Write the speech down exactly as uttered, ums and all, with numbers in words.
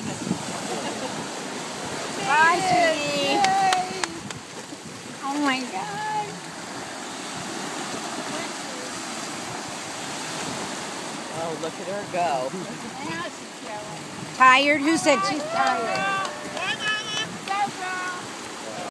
Bye, sweetie. Oh my God. Oh, look at her go. Tired? Who said she's tired?